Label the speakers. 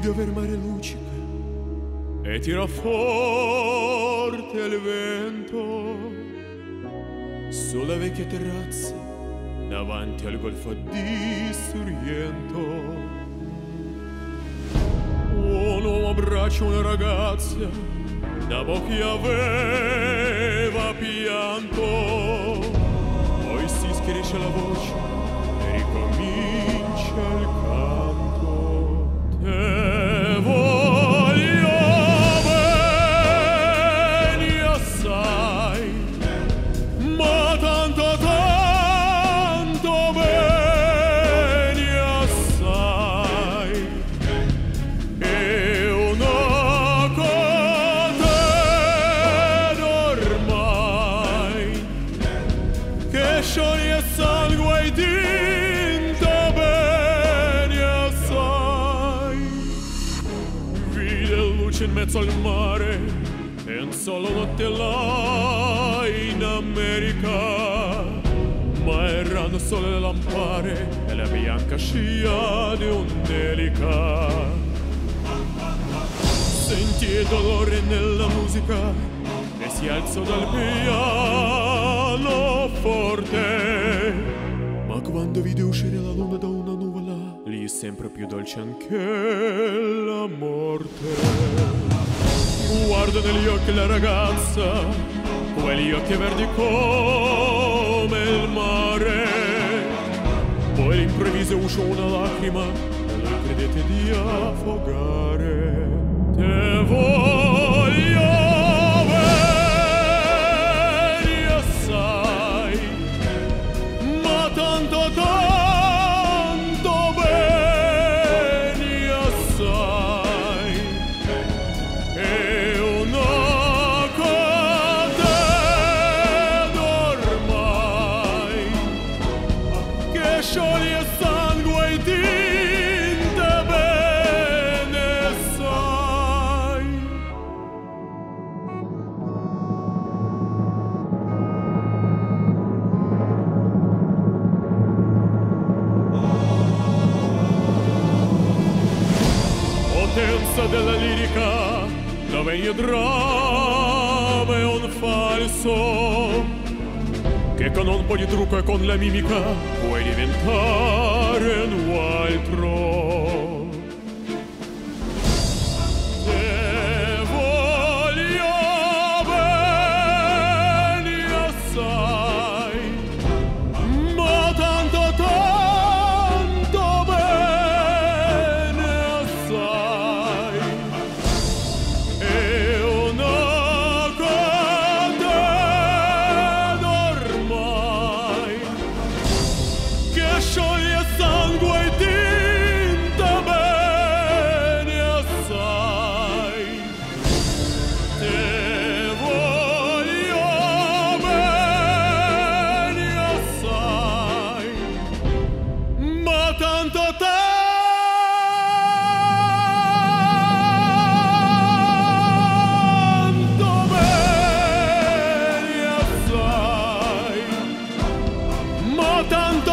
Speaker 1: vide ver mare luccica e tira forte il vento sulla vecchia terrazza davanti al golfo di Sorrento. Un uomo abbraccia una ragazza dopo che aveva pianto, poi si schiarisce la voce e ricomincia il canto. Te voglio bene assai, ma tanto bene assai, e una catena ormai che scioglie sangue e tinta bene assai. Vide luce in mezzo al mare e un solo notte là in America, ma erano solo le lampare e la bianca scia di un'elica. Sentì il dolore nella musica e si alzò dal piano forte, ma quando vide uscire la luna da una nuvola, lì sempre più dolce anche la morte. Guarda negli occhi la ragazza, quegli occhi verdi come il mare, poi all'improvviso uscì una lacrima e lui credette di affogare. Te voglio bene assai, ma tanto bene assai, e una catena ormai che scioglie sangue e tinta bene assai. Potenza della lirica, dove ogni dramma è un falso, che con un po' di trucco e con la mimica puoi diventare un altro. Te voglio bene assai, ma tanto bene assai, e una catena ormai che scioglie sangue e tinta bene assai. Te voglio bene assai, ma tanto bene assai, ma tanto